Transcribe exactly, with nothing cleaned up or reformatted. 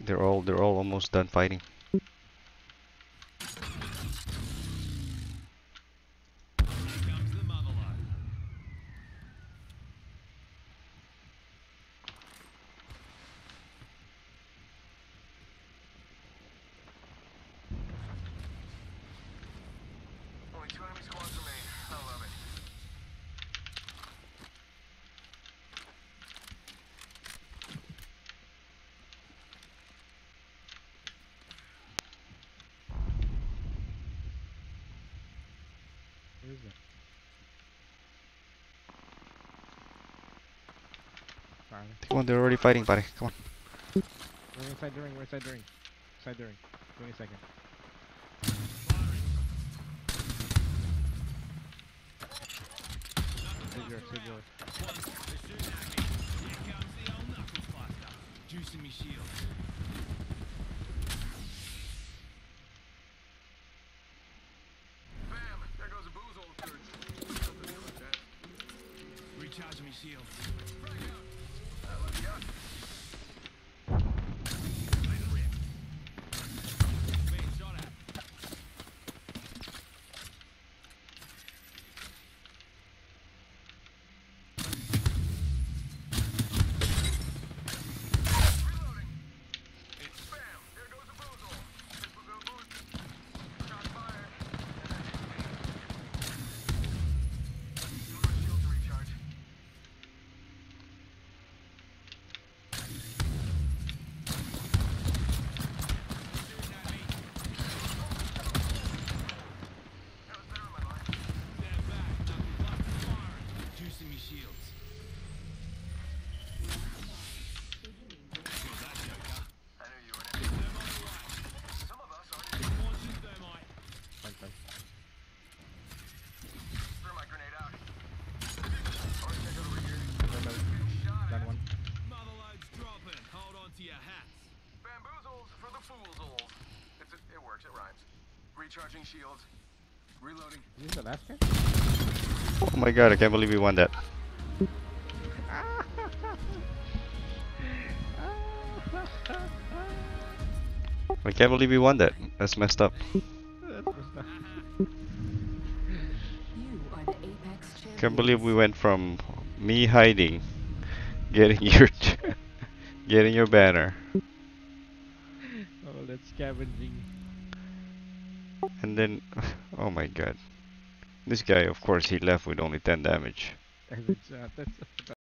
They're all they're all almost done fighting. Only two enemy squads remain. I love it. Where is it? Sorry. Come on, they're already fighting, buddy. Come on. We're inside the ring, we're inside the ring. Inside the ring. Give me a second. Save yours, save yours. Juicing me shield. Bam! There goes a booze old dude. Something like that. Recharging me shield. Frag out. Uh, lucky us. Being shot at. Reloading. Bam! There goes a booze hole. This will go booze. Shot fired. Two more shield to recharge. Shooting at me. That was better on my line. Stand back. Knuckle blast firing. Juicing me shields. Kill that joker. I knew you were next. Them on the right. Some of us aren't even launching thermite. Fine, fine. Throw my grenade out. Alright, check out over here. Reload. Shot Done at. one. Motherload's dropping. Hold on to your hats. Bamboozles for the foolsholes. It's a, it works. It rhymes. Recharging shields. Reloading. Is this the last guy? Oh my god, I can't believe we won that. I can't believe we won that. That's messed up. That was not- You are the Apex champions. Can't believe we went from me hiding, getting your getting your banner, Oh, that's scavenging. and then oh my god. This guy, of course, he left with only ten damage. That's, uh, that's